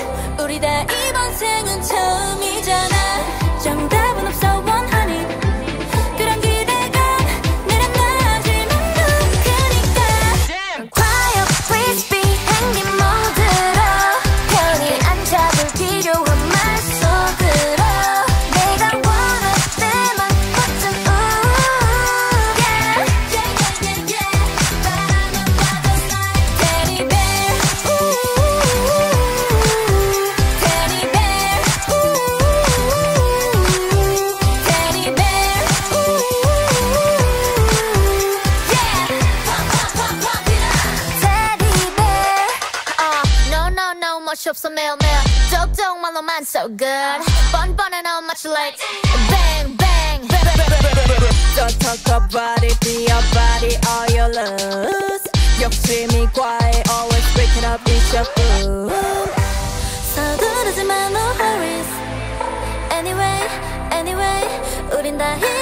우리 다 이번 생은 처음이잖아. 정답은 없어 원하니 그런 기대감 내려놔질만 높으니까. Quiet please be 행님 모드로 편히 앉아볼 필요한 말속으로 내가 원할 때만 버튼 yeah. 바라만 봐도 like teddy bear teddy bear teddy bear yeah. teddy bear no no no 멋이 없어 매일매일 쪽쪽말로만 so good 뻔뻔해 no much like bang bang. Don't talk about it, be your body, all your lose. 욕심이 과해, always breaking up, it's your food. 서두르지 마 no hurries anyway anyway 우린 다